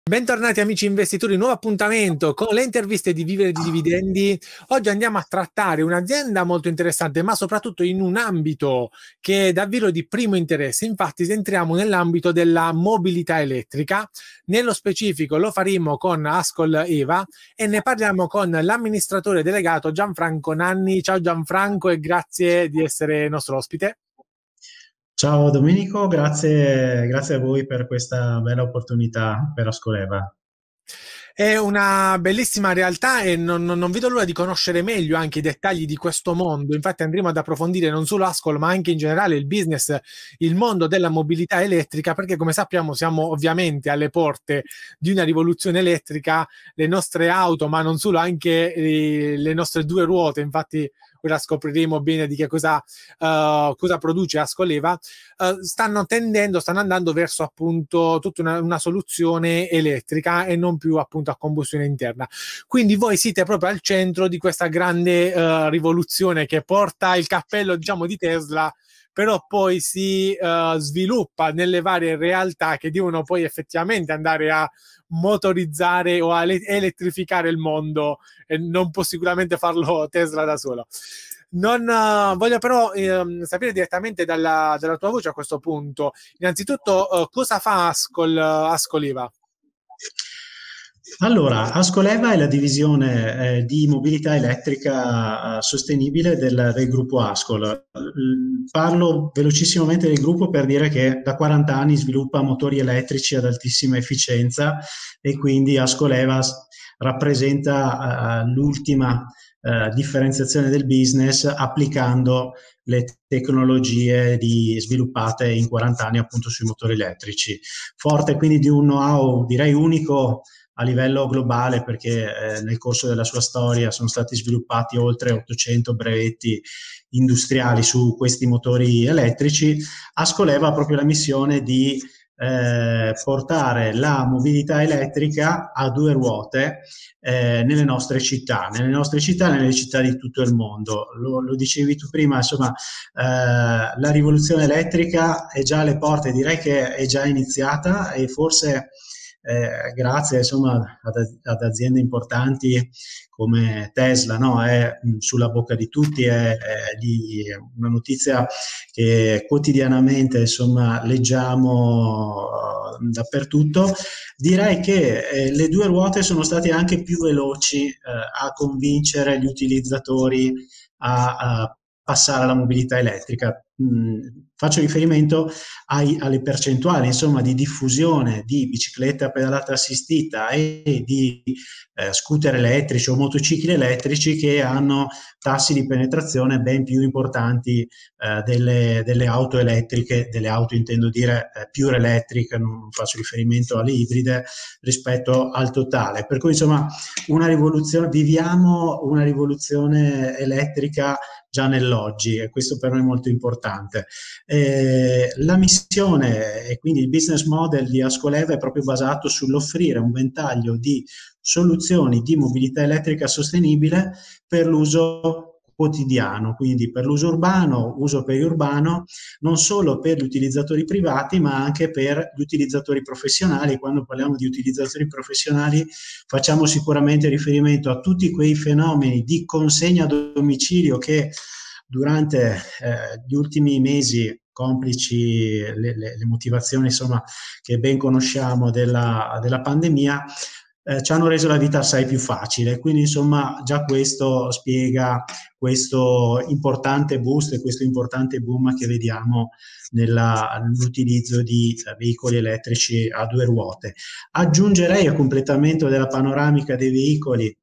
Bentornati amici investitori, nuovo appuntamento con le interviste di Vivere di Dividendi. Oggi andiamo a trattare un'azienda molto interessante, ma soprattutto in un ambito che è davvero di primo interesse. Infatti entriamo nell'ambito della mobilità elettrica. Nello specifico lo faremo con Ascol Eva e ne parliamo con l'amministratore delegato Gianfranco Nanni. Ciao Gianfranco e grazie di essere nostro ospite. Ciao Domenico, grazie a voi per questa bella opportunità per Ascoleva. È una bellissima realtà e non vedo l'ora di conoscere meglio anche i dettagli di questo mondo. Infatti andremo ad approfondire non solo Ascol, ma anche in generale il business, il mondo della mobilità elettrica, perché come sappiamo siamo ovviamente alle porte di una rivoluzione elettrica. Le nostre auto, ma non solo, anche le nostre due ruote, infatti ora scopriremo bene di che cosa produce Ascoleva, stanno andando verso appunto tutta una soluzione elettrica e non più appunto a combustione interna. Quindi voi siete proprio al centro di questa grande rivoluzione che porta il cappello, diciamo, di Tesla, però poi si sviluppa nelle varie realtà che devono poi effettivamente andare a motorizzare o a elettrificare il mondo, e non può sicuramente farlo Tesla da solo. Non voglio però sapere direttamente dalla tua voce a questo punto. Innanzitutto, cosa fa Ascoliva? Allora, Ascoleva è la divisione di mobilità elettrica sostenibile del gruppo Ascol. Parlo velocissimamente del gruppo per dire che da 40 anni sviluppa motori elettrici ad altissima efficienza e quindi Ascoleva rappresenta l'ultima differenziazione del business applicando le tecnologie sviluppate in 40 anni appunto sui motori elettrici. Forte quindi di un know-how direi unico a livello globale perché nel corso della sua storia sono stati sviluppati oltre 800 brevetti industriali su questi motori elettrici. Ascoleva ha proprio la missione di portare la mobilità elettrica a due ruote nelle nostre città, nelle città di tutto il mondo. Lo dicevi tu prima, insomma, la rivoluzione elettrica è già alle porte, direi che è già iniziata e forse grazie insomma ad aziende importanti come Tesla, no? È sulla bocca di tutti, è una notizia che quotidianamente insomma leggiamo dappertutto. Direi che le due ruote sono state anche più veloci a convincere gli utilizzatori a passare alla mobilità elettrica. Faccio riferimento alle percentuali insomma di diffusione di bicicletta a pedalata assistita e di scooter elettrici o motocicli elettrici che hanno tassi di penetrazione ben più importanti delle auto elettriche, delle auto intendo dire pure elettriche, non faccio riferimento alle ibride, rispetto al totale. Per cui insomma viviamo una rivoluzione elettrica già nell'oggi e questo per noi è molto importante. La missione e quindi il business model di Ascoleva è proprio basato sull'offrire un ventaglio di soluzioni di mobilità elettrica sostenibile per l'uso quotidiano, quindi per l'uso urbano, uso periurbano, non solo per gli utilizzatori privati ma anche per gli utilizzatori professionali. Quando parliamo di utilizzatori professionali facciamo sicuramente riferimento a tutti quei fenomeni di consegna a domicilio che durante gli ultimi mesi, complici le motivazioni insomma, che ben conosciamo della pandemia, ci hanno reso la vita assai più facile. Quindi insomma già questo spiega questo importante boost e questo importante boom che vediamo nell'utilizzo di veicoli elettrici a due ruote. Aggiungerei a completamento della panoramica dei veicoli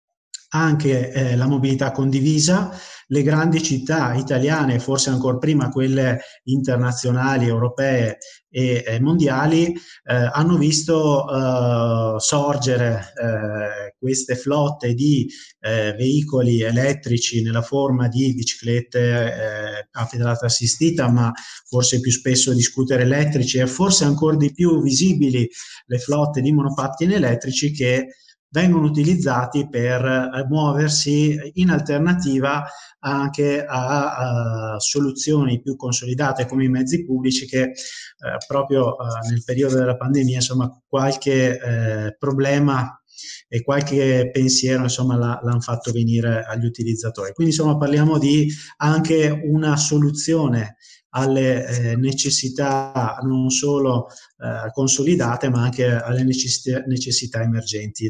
anche la mobilità condivisa. Le grandi città italiane, forse ancora prima quelle internazionali, europee e mondiali, hanno visto sorgere queste flotte di veicoli elettrici nella forma di biciclette a pedalata assistita, ma forse più spesso di scooter elettrici, e forse ancora di più visibili le flotte di monopattini elettrici che vengono utilizzati per muoversi in alternativa anche a soluzioni più consolidate come i mezzi pubblici che proprio nel periodo della pandemia, insomma, qualche problema e qualche pensiero, insomma, l'hanno fatto venire agli utilizzatori. Quindi, insomma, parliamo di anche una soluzione alle necessità non solo consolidate, ma anche alle necessità emergenti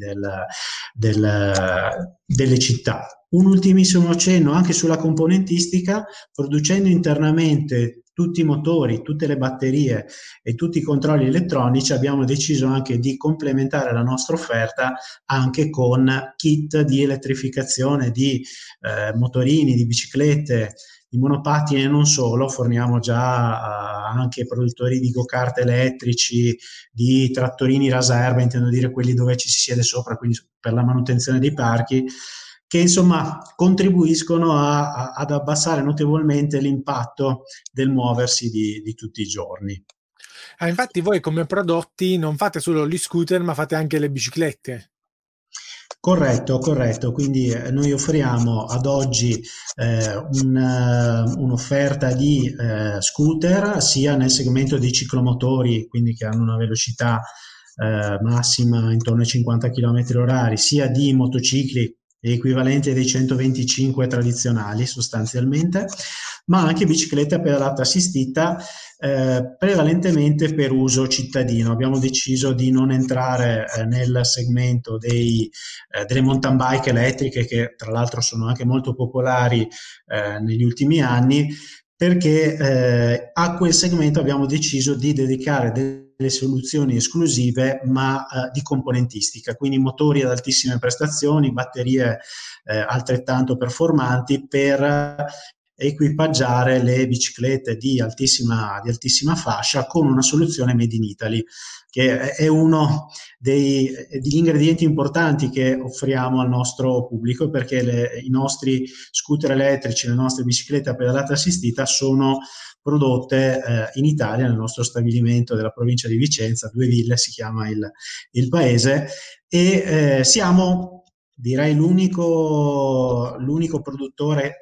delle città. Un ultimissimo accenno anche sulla componentistica: producendo internamente tutti i motori, tutte le batterie e tutti i controlli elettronici, abbiamo deciso anche di complementare la nostra offerta anche con kit di elettrificazione di motorini, di biciclette, di monopattini e non solo. Forniamo già anche produttori di go-kart elettrici, di trattorini raserva, intendo dire quelli dove ci si siede sopra, quindi per la manutenzione dei parchi, che insomma contribuiscono ad abbassare notevolmente l'impatto del muoversi di tutti i giorni. Infatti voi come prodotti non fate solo gli scooter, ma fate anche le biciclette. Corretto, corretto. Quindi noi offriamo ad oggi un'offerta di scooter sia nel segmento dei ciclomotori, quindi che hanno una velocità massima intorno ai 50 km/h, sia di motocicli equivalente dei 125 tradizionali sostanzialmente, ma anche bicicletta pedalata assistita, prevalentemente per uso cittadino. Abbiamo deciso di non entrare nel segmento delle mountain bike elettriche, che tra l'altro sono anche molto popolari negli ultimi anni, perché a quel segmento abbiamo deciso di dedicare delle soluzioni esclusive, ma di componentistica, quindi motori ad altissime prestazioni, batterie altrettanto performanti, per equipaggiare le biciclette di altissima fascia con una soluzione made in Italy, che è uno degli ingredienti importanti che offriamo al nostro pubblico, perché i nostri scooter elettrici, le nostre biciclette a pedalata assistita sono prodotte in Italia, nel nostro stabilimento della provincia di Vicenza, Due Ville si chiama il paese, e siamo, direi, l'unico produttore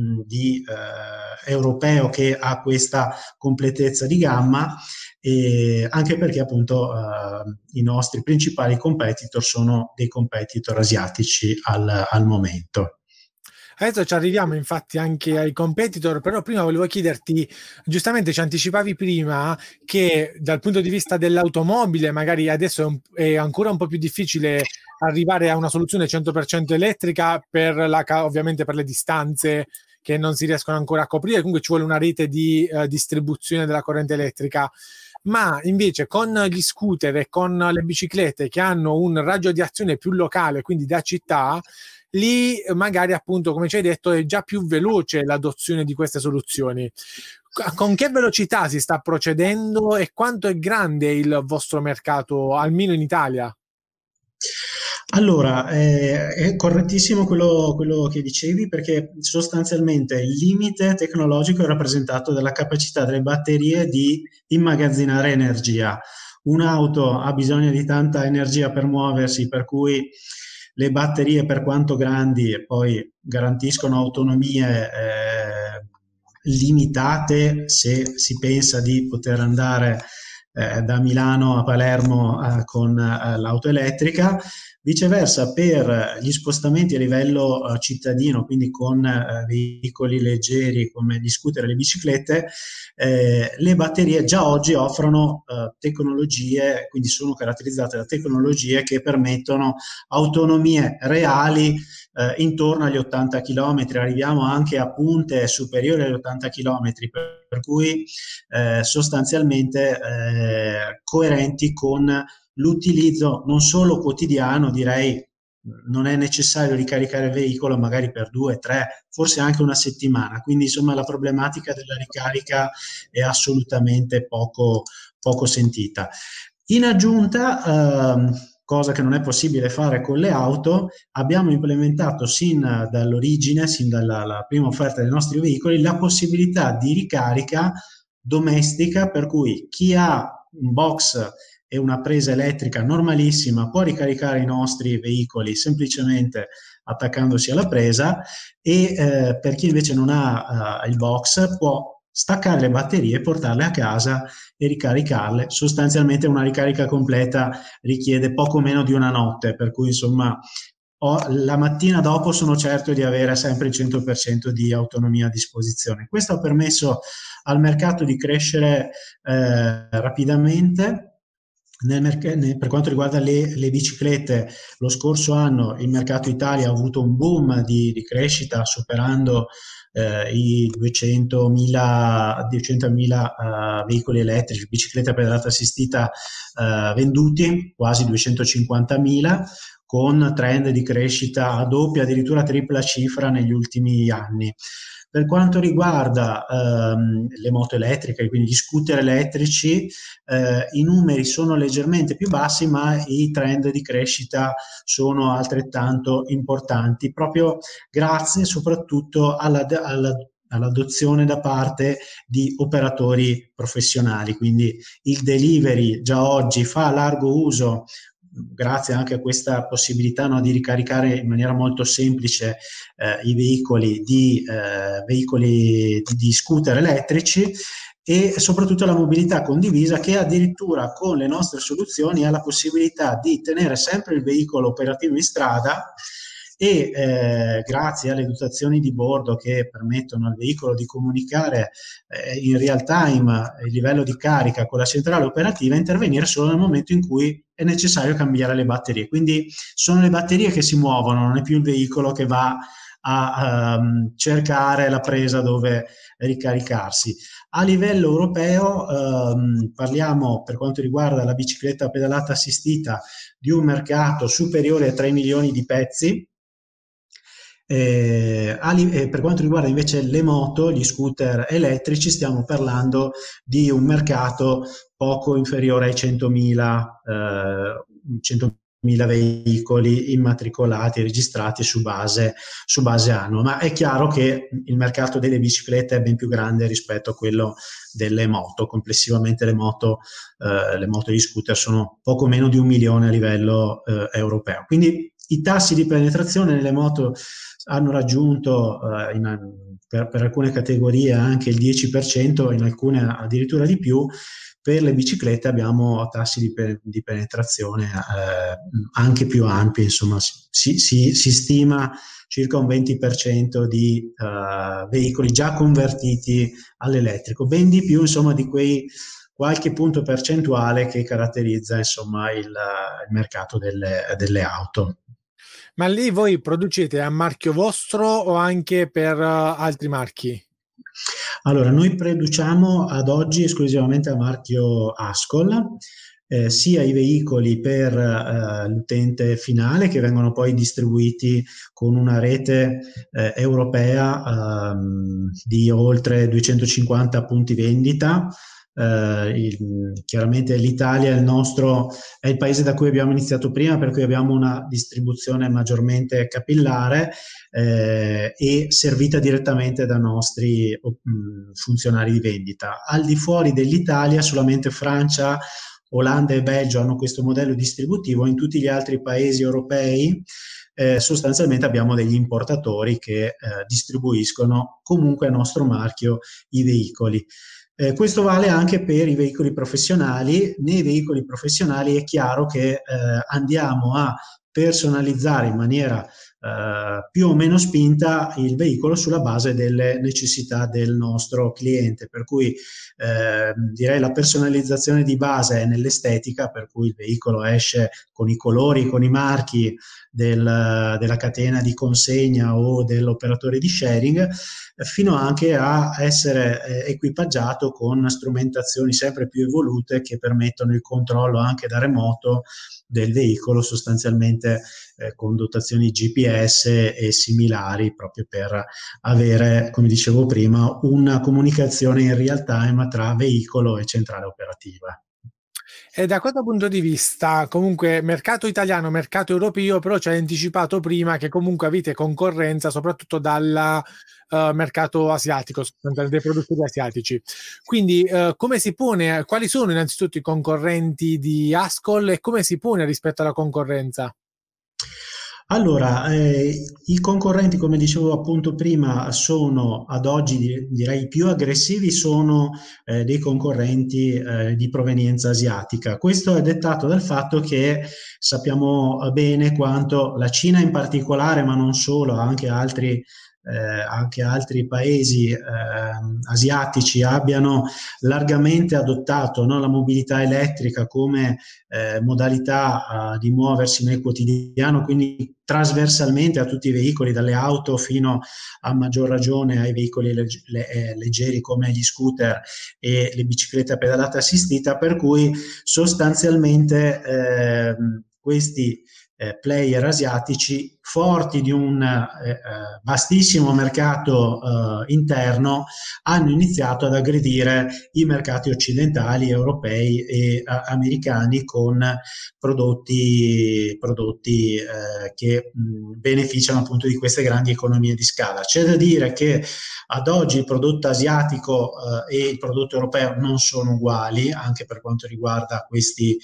europeo che ha questa completezza di gamma, e anche perché appunto i nostri principali competitor sono dei competitor asiatici al momento. Adesso ci arriviamo infatti anche ai competitor, però prima volevo chiederti, giustamente ci anticipavi prima che dal punto di vista dell'automobile magari adesso è ancora un po' più difficile arrivare a una soluzione 100% elettrica ovviamente per le distanze che non si riescono ancora a coprire, comunque ci vuole una rete di distribuzione della corrente elettrica. Ma invece con gli scooter e con le biciclette che hanno un raggio di azione più locale, quindi da città, lì magari appunto, come ci hai detto, è già più veloce l'adozione di queste soluzioni. Con che velocità si sta procedendo e quanto è grande il vostro mercato, almeno in Italia? Allora, è correttissimo quello che dicevi, perché sostanzialmente il limite tecnologico è rappresentato dalla capacità delle batterie di immagazzinare energia. Un'auto ha bisogno di tanta energia per muoversi, per cui le batterie, per quanto grandi, poi garantiscono autonomie limitate se si pensa di poter andare da Milano a Palermo con l'auto elettrica. Viceversa, per gli spostamenti a livello cittadino, quindi con veicoli leggeri come gli scooter e le biciclette, le batterie già oggi offrono tecnologie, quindi sono caratterizzate da tecnologie che permettono autonomie reali intorno agli 80 km, arriviamo anche a punte superiori agli 80 km, per cui sostanzialmente coerenti con l'utilizzo non solo quotidiano, direi. Non è necessario ricaricare il veicolo magari per 2, 3, forse anche una settimana, quindi insomma la problematica della ricarica è assolutamente poco sentita. In aggiunta, cosa che non è possibile fare con le auto, abbiamo implementato sin dall'origine, sin dalla prima offerta dei nostri veicoli, la possibilità di ricarica domestica, per cui chi ha un box e una presa elettrica normalissima può ricaricare i nostri veicoli semplicemente attaccandosi alla presa e per chi invece non ha il box può staccare le batterie, portarle a casa e ricaricarle. Sostanzialmente una ricarica completa richiede poco meno di una notte, per cui insomma la mattina dopo sono certo di avere sempre il 100% di autonomia a disposizione. Questo ha permesso al mercato di crescere rapidamente. Per quanto riguarda le biciclette, lo scorso anno il mercato Italia ha avuto un boom di crescita superando i 200.000 veicoli elettrici, biciclette a pedalata assistita venduti, quasi 250.000, con trend di crescita a doppia, addirittura tripla cifra negli ultimi anni. Per quanto riguarda le moto elettriche, quindi gli scooter elettrici, i numeri sono leggermente più bassi, ma i trend di crescita sono altrettanto importanti, proprio grazie soprattutto all'adozione da parte di operatori professionali. Quindi il delivery già oggi fa largo uso, grazie anche a questa possibilità, no, di ricaricare in maniera molto semplice i veicoli di scooter elettrici, e soprattutto la mobilità condivisa, che addirittura con le nostre soluzioni ha la possibilità di tenere sempre il veicolo operativo in strada e grazie alle dotazioni di bordo che permettono al veicolo di comunicare in real time il livello di carica con la centrale operativa, intervenire solo nel momento in cui è necessario cambiare le batterie. Quindi sono le batterie che si muovono, non è più il veicolo che va a cercare la presa dove ricaricarsi. A livello europeo parliamo, per quanto riguarda la bicicletta a pedalata assistita, di un mercato superiore a 3 milioni di pezzi. Per quanto riguarda invece le moto, gli scooter elettrici, stiamo parlando di un mercato poco inferiore ai 100.000 veicoli immatricolati e registrati su base annua, ma è chiaro che il mercato delle biciclette è ben più grande rispetto a quello delle moto. Complessivamente le moto e gli scooter sono poco meno di 1 milione a livello europeo. Quindi i tassi di penetrazione nelle moto hanno raggiunto per alcune categorie anche il 10%, in alcune addirittura di più. Per le biciclette abbiamo tassi di penetrazione anche più ampi, insomma si stima circa un 20% di veicoli già convertiti all'elettrico, ben di più insomma di quei qualche punto percentuale che caratterizza insomma il mercato delle auto. Ma lì voi producete a marchio vostro o anche per altri marchi? Allora, noi produciamo ad oggi esclusivamente a marchio Ascol, sia i veicoli per l'utente finale, che vengono poi distribuiti con una rete europea di oltre 250 punti vendita. Chiaramente l'Italia è il paese da cui abbiamo iniziato prima, per cui abbiamo una distribuzione maggiormente capillare e servita direttamente da nostri funzionari di vendita. Al di fuori dell'Italia solamente Francia, Olanda e Belgio hanno questo modello distributivo. In tutti gli altri paesi europei sostanzialmente abbiamo degli importatori che distribuiscono comunque a nostro marchio i veicoli. Questo vale anche per i veicoli professionali. Nei veicoli professionali è chiaro che andiamo a personalizzare in maniera più o meno spinta il veicolo sulla base delle necessità del nostro cliente, per cui direi la personalizzazione di base è nell'estetica, per cui il veicolo esce con i colori, con i marchi della catena di consegna o dell'operatore di sharing, fino anche a essere equipaggiato con strumentazioni sempre più evolute che permettono il controllo anche da remoto del veicolo, sostanzialmente con dotazioni GPS e similari, proprio per avere, come dicevo prima, una comunicazione in real time tra veicolo e centrale operativa. E da questo punto di vista, comunque, mercato italiano, mercato europeo, però ci hai anticipato prima che comunque avete concorrenza soprattutto dal mercato asiatico, dei produttori asiatici. Quindi, come si pone, quali sono innanzitutto i concorrenti di Ascol e come si pone rispetto alla concorrenza? Allora, i concorrenti, come dicevo appunto prima, sono ad oggi direi più aggressivi, sono dei concorrenti di provenienza asiatica. Questo è dettato dal fatto che sappiamo bene quanto la Cina in particolare, ma non solo, anche altri paesi asiatici abbiano largamente adottato, no, la mobilità elettrica come modalità di muoversi nel quotidiano, quindi trasversalmente a tutti i veicoli, dalle auto fino a maggior ragione ai veicoli leggeri come gli scooter e le biciclette a pedalata assistita, per cui sostanzialmente questi player asiatici forti di un vastissimo mercato interno hanno iniziato ad aggredire i mercati occidentali, europei e americani con prodotti che beneficiano appunto di queste grandi economie di scala. C'è da dire che ad oggi il prodotto asiatico e il prodotto europeo non sono uguali, anche per quanto riguarda questi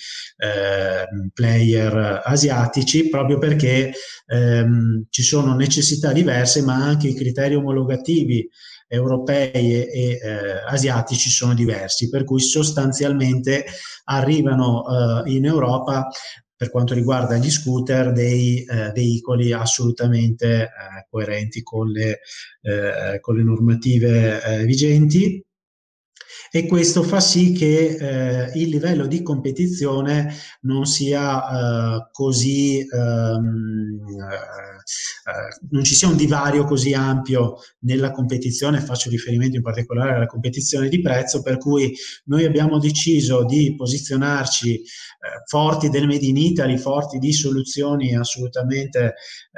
player asiatici, proprio perché ci sono necessità diverse, ma anche i criteri omologativi europei asiatici sono diversi, per cui sostanzialmente arrivano in Europa, per quanto riguarda gli scooter, dei veicoli assolutamente coerenti con le normative vigenti. E questo fa sì che il livello di competizione non sia non ci sia un divario così ampio nella competizione. Faccio riferimento in particolare alla competizione di prezzo, per cui noi abbiamo deciso di posizionarci forti del Made in Italy, forti di soluzioni assolutamente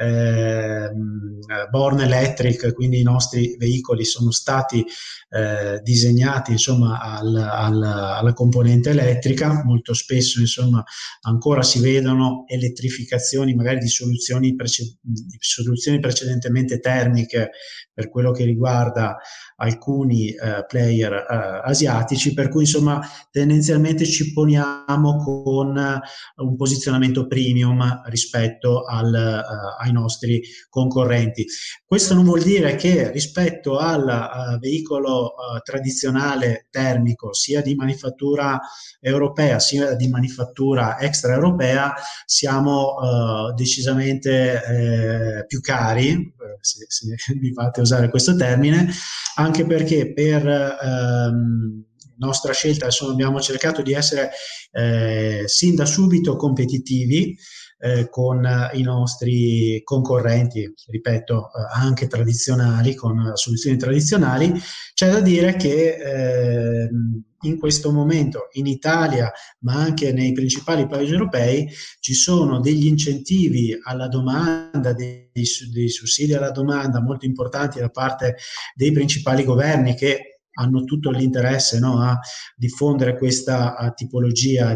born electric, quindi i nostri veicoli sono stati disegnati insomma alla componente elettrica. Molto spesso insomma ancora si vedono elettrificazioni magari di soluzioni precedentemente termiche per quello che riguarda alcuni player asiatici, per cui insomma tendenzialmente ci poniamo con un posizionamento premium rispetto ai nostri concorrenti. Questo non vuol dire che rispetto al veicolo tradizionale termico, sia di manifattura europea sia di manifattura extraeuropea, siamo decisamente più cari, se mi fate usare questo termine, anche perché per nostra scelta insomma, abbiamo cercato di essere sin da subito competitivi con i nostri concorrenti, ripeto, anche tradizionali, con soluzioni tradizionali. C'è da dire che in questo momento in Italia, ma anche nei principali paesi europei, ci sono degli incentivi alla domanda, dei sussidi alla domanda molto importanti da parte dei principali governi, che hanno tutto l'interesse, no, a diffondere questa tipologia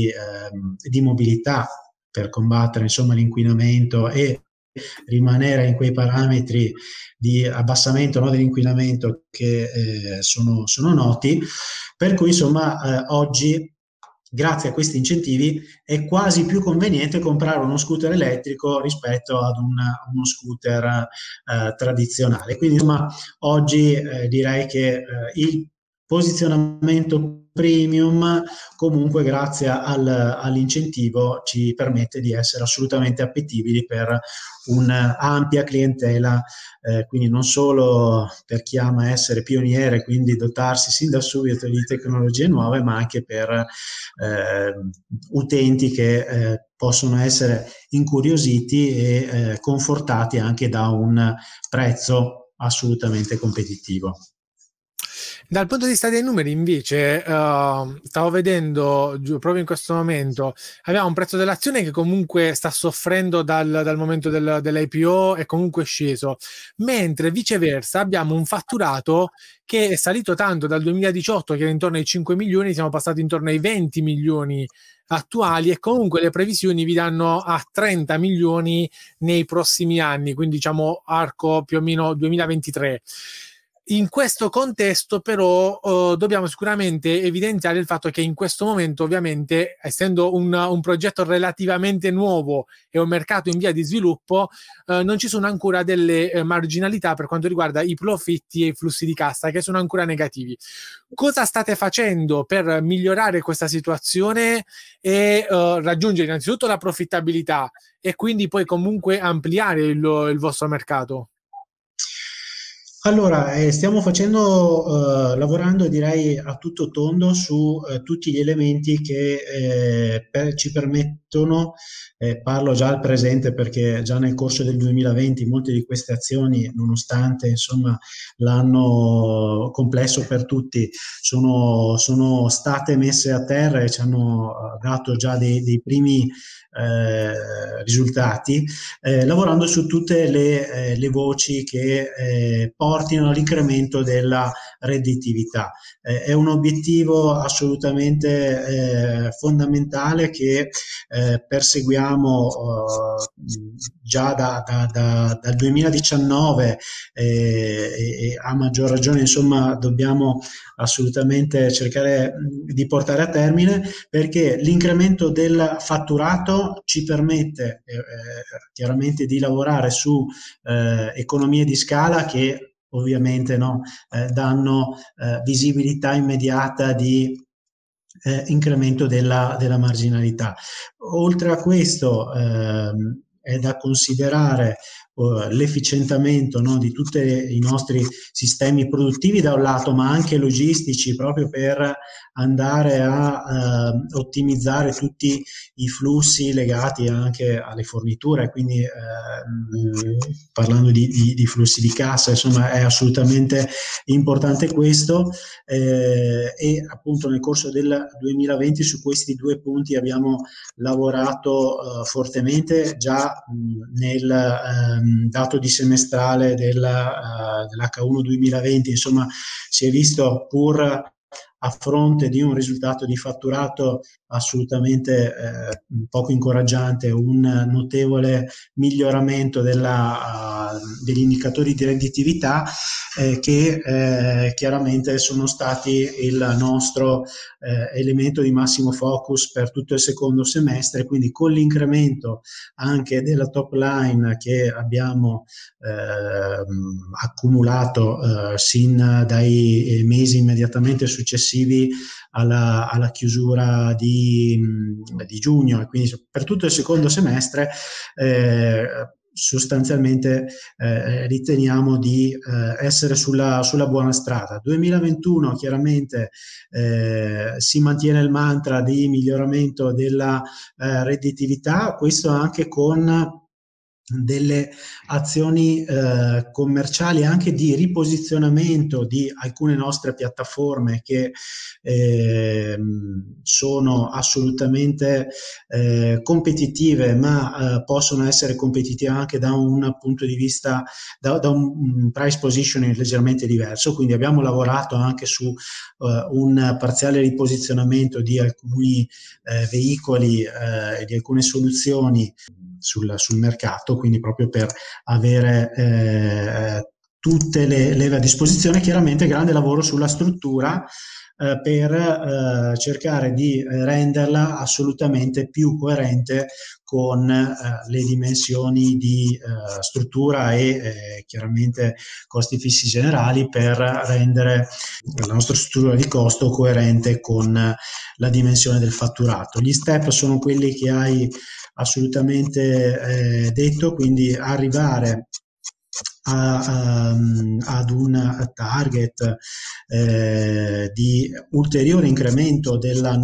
di mobilità per combattere insomma l'inquinamento e rimanere in quei parametri di abbassamento, no, dell'inquinamento che sono noti, per cui insomma oggi grazie a questi incentivi è quasi più conveniente comprare uno scooter elettrico rispetto ad uno scooter tradizionale. Quindi insomma oggi direi che il posizionamento premium comunque grazie all'incentivo ci permette di essere assolutamente appetibili per un'ampia clientela, quindi non solo per chi ama essere pioniere, quindi dotarsi sin da subito di tecnologie nuove, ma anche per utenti che possono essere incuriositi e confortati anche da un prezzo assolutamente competitivo. Dal punto di vista dei numeri, invece, stavo vedendo proprio in questo momento, abbiamo un prezzo dell'azione che comunque sta soffrendo dal momento dell'IPO, è comunque sceso, mentre viceversa abbiamo un fatturato che è salito tanto dal 2018, che era intorno ai 5 milioni, siamo passati intorno ai 20 milioni attuali e comunque le previsioni vi danno a 30 milioni nei prossimi anni, quindi diciamo arco più o meno 2023. In questo contesto, però, dobbiamo sicuramente evidenziare il fatto che in questo momento, ovviamente, essendo un progetto relativamente nuovo e un mercato in via di sviluppo, non ci sono ancora delle marginalità per quanto riguarda i profitti e i flussi di cassa, che sono ancora negativi. Cosa state facendo per migliorare questa situazione e raggiungere innanzitutto la profittabilità e quindi poi comunque ampliare il vostro mercato? Allora, stiamo lavorando direi a tutto tondo su tutti gli elementi che ci permettono, parlo già al presente perché già nel corso del 2020 molte di queste azioni, nonostante insomma l'anno complesso per tutti, sono state messe a terra e ci hanno dato già dei primi risultati, lavorando su tutte le voci che portino all'incremento della redditività. È un obiettivo assolutamente fondamentale che perseguiamo già dal 2019 e a maggior ragione insomma dobbiamo assolutamente cercare di portare a termine, perché l'incremento del fatturato ci permette chiaramente di lavorare su economie di scala che ovviamente no, danno visibilità immediata di incremento della marginalità. Oltre a questo è da considerare l'efficientamento, no, di tutti i nostri sistemi produttivi da un lato, ma anche logistici, proprio per andare a ottimizzare tutti i flussi legati anche alle forniture, quindi parlando di flussi di cassa, insomma è assolutamente importante questo, e appunto nel corso del 2020 su questi due punti abbiamo lavorato fortemente già nel dato di semestrale dell'H1 2020, insomma si è visto, pur a fronte di un risultato di fatturato assolutamente poco incoraggiante, un notevole miglioramento degli indicatori di redditività che chiaramente sono stati il nostro elemento di massimo focus per tutto il secondo semestre, quindi con l'incremento anche della top line che abbiamo accumulato sin dai mesi immediatamente successivi alla chiusura di giugno, e quindi per tutto il secondo semestre sostanzialmente riteniamo di essere sulla buona strada. 2021 chiaramente si mantiene il mantra di miglioramento della redditività, questo anche con delle azioni commerciali, anche di riposizionamento di alcune nostre piattaforme che sono assolutamente competitive, ma possono essere competitive anche da un punto di vista, da un price positioning leggermente diverso. Quindi abbiamo lavorato anche su un parziale riposizionamento di alcuni veicoli, di alcune soluzioni sul mercato, quindi proprio per avere tutte le leve a disposizione. Chiaramente grande lavoro sulla struttura per cercare di renderla assolutamente più coerente con le dimensioni di struttura e chiaramente costi fissi generali, per rendere la nostra struttura di costo coerente con la dimensione del fatturato. Gli step sono quelli che hai assolutamente detto, quindi arrivare ad un target di ulteriore incremento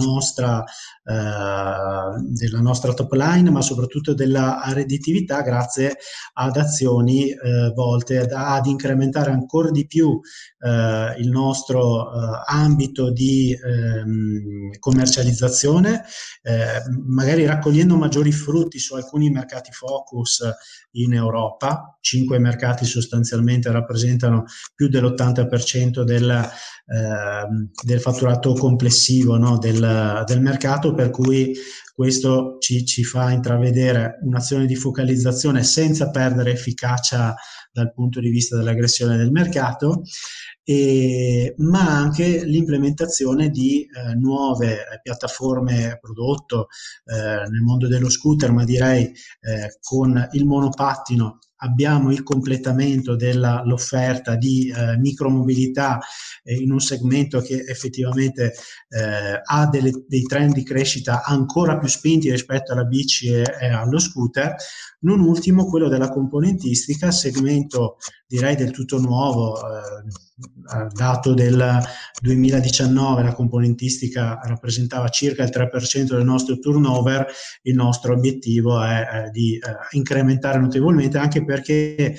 della nostra top line, ma soprattutto della redditività, grazie ad azioni volte ad incrementare ancora di più il nostro ambito di commercializzazione, magari raccogliendo maggiori frutti su alcuni mercati focus in Europa. 5 mercati sostanzialmente rappresentano più dell'80% del fatturato complessivo, no, del mercato, per cui questo ci fa intravedere un'azione di focalizzazione senza perdere efficacia dal punto di vista dell'aggressione del mercato, ma anche l'implementazione di nuove piattaforme prodotto nel mondo dello scooter, ma direi con il monopattino abbiamo il completamento dell'offerta di micromobilità in un segmento che effettivamente ha dei trend di crescita ancora più spinti rispetto alla bici e allo scooter. Non ultimo quello della componentistica, segmento direi del tutto nuovo, dato del 2019 la componentistica rappresentava circa il 3% del nostro turnover. Il nostro obiettivo è di incrementare notevolmente, anche perché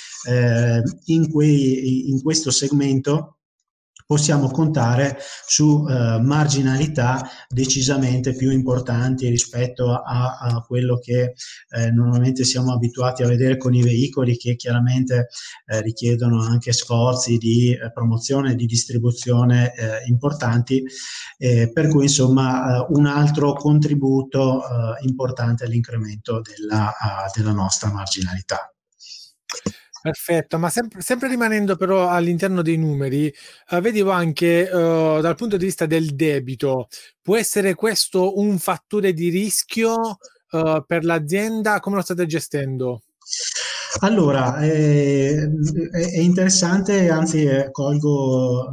in questo segmento possiamo contare su marginalità decisamente più importanti rispetto a quello che normalmente siamo abituati a vedere con i veicoli, che chiaramente richiedono anche sforzi di promozione e di distribuzione importanti, per cui insomma un altro contributo importante all'incremento della nostra marginalità. Perfetto, ma sempre rimanendo però all'interno dei numeri, vedevo anche dal punto di vista del debito, può essere questo un fattore di rischio per l'azienda? Come lo state gestendo? Allora, è interessante, anzi colgo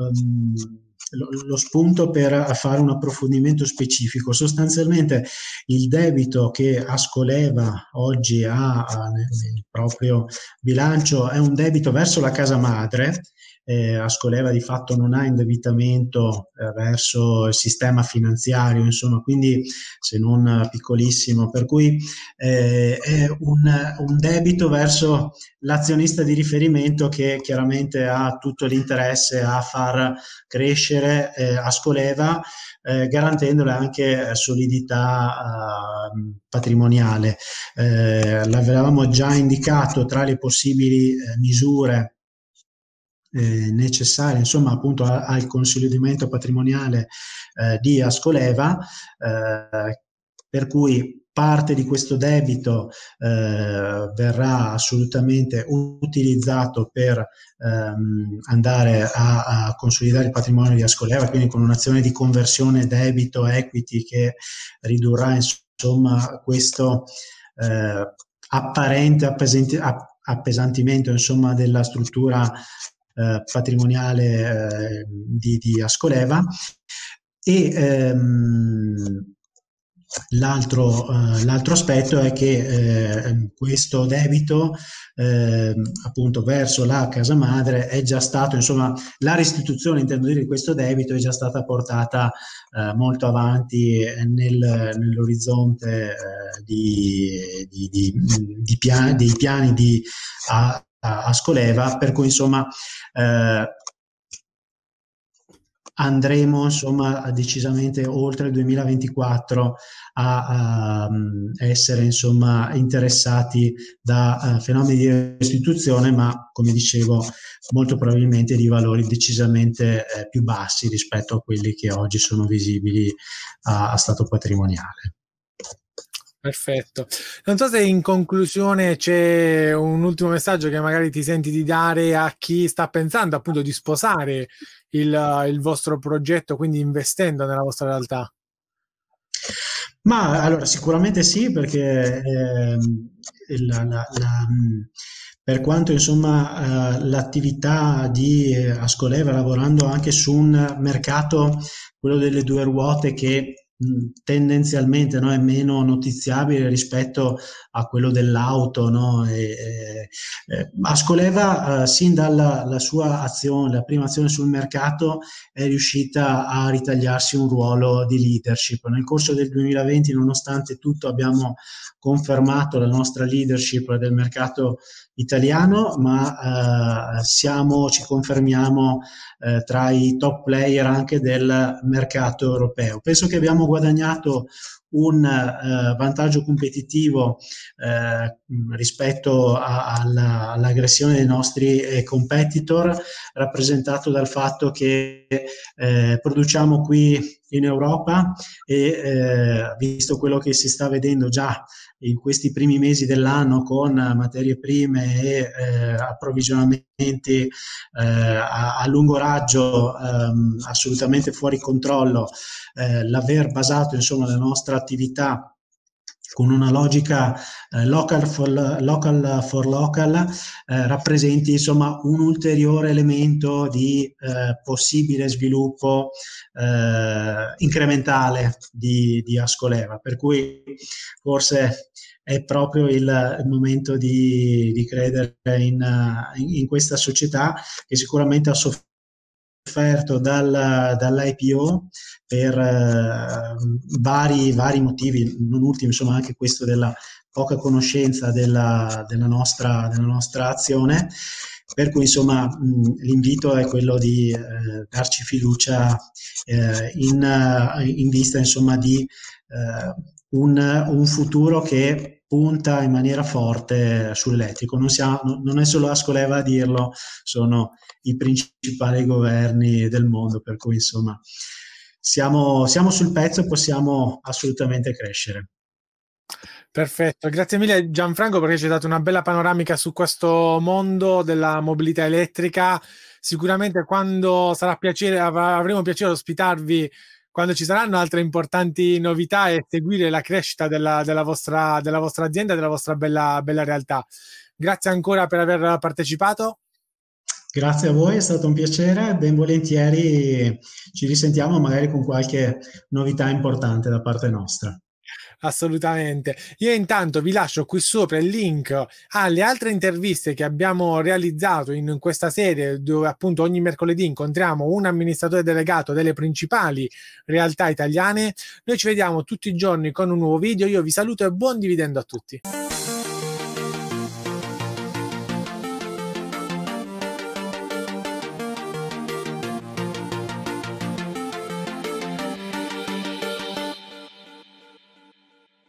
lo spunto per fare un approfondimento specifico. Sostanzialmente il debito che Ascoleva oggi ha nel proprio bilancio è un debito verso la casa madre. Ascoleva di fatto non ha indebitamento verso il sistema finanziario, quindi se non piccolissimo, per cui è un debito verso l'azionista di riferimento, che chiaramente ha tutto l'interesse a far crescere Ascoleva, garantendole anche solidità patrimoniale. L'avevamo già indicato tra le possibili misure necessarie, insomma, appunto al consolidamento patrimoniale di Ascoleva, per cui parte di questo debito verrà assolutamente utilizzato per andare a consolidare il patrimonio di Ascoleva, quindi con un'azione di conversione debito equity che ridurrà insomma questo apparente appesantimento insomma della struttura patrimoniale di Ascoleva. E l'altro aspetto è che questo debito appunto verso la casa madre è già stato, insomma, la restituzione, intendo dire, di questo debito è già stata portata molto avanti nell'orizzonte dei piani di Ascoleva, per cui insomma andremo insomma decisamente oltre il 2024 a essere insomma interessati da fenomeni di restituzione, ma come dicevo molto probabilmente di valori decisamente più bassi rispetto a quelli che oggi sono visibili a stato patrimoniale. Perfetto. Non so se in conclusione c'è un ultimo messaggio che magari ti senti di dare a chi sta pensando appunto di sposare il vostro progetto, quindi investendo nella vostra realtà. Ma allora sicuramente sì, perché per quanto insomma l'attività di Ascoleva, lavorando anche su un mercato, quello delle due ruote, che tendenzialmente, no, è meno notiziabile rispetto a quello dell'auto, no? Ascoleva, sin dalla la sua azione, la prima azione sul mercato, è riuscita a ritagliarsi un ruolo di leadership. Nel corso del 2020, nonostante tutto, abbiamo confermato la nostra leadership del mercato italiano, ma ci confermiamo tra i top player anche del mercato europeo. Penso che abbiamo guadagnato un vantaggio competitivo rispetto all'aggressione dei nostri competitor, rappresentato dal fatto che produciamo qui in Europa e visto quello che si sta vedendo già in questi primi mesi dell'anno con materie prime e approvvigionamenti a lungo raggio assolutamente fuori controllo, l'aver basato insomma la nostra attività con una logica local for local rappresenti insomma un ulteriore elemento di possibile sviluppo incrementale di Ascoleva, per cui forse è proprio il momento di credere in questa società che sicuramente ha sofferto dall'IPO per vari motivi, non ultimo insomma anche questo della poca conoscenza della nostra azione, per cui insomma l'invito è quello di darci fiducia in vista insomma di un futuro che punta in maniera forte sull'elettrico. Non è solo Ascoleva a dirlo, sono i principali governi del mondo, per cui insomma siamo sul pezzo e possiamo assolutamente crescere. Perfetto, grazie mille Gianfranco perché ci hai dato una bella panoramica su questo mondo della mobilità elettrica. Sicuramente quando sarà piacere, avremo piacere di ospitarvi quando ci saranno altre importanti novità e seguire la crescita della vostra azienda e della vostra bella realtà. Grazie ancora per aver partecipato. Grazie a voi, è stato un piacere, ben volentieri ci risentiamo magari con qualche novità importante da parte nostra. Assolutamente. Io intanto vi lascio qui sopra il link alle altre interviste che abbiamo realizzato in questa serie, dove appunto ogni mercoledì incontriamo un amministratore delegato delle principali realtà italiane. Noi ci vediamo tutti i giorni con un nuovo video. Io vi saluto e buon dividendo a tutti.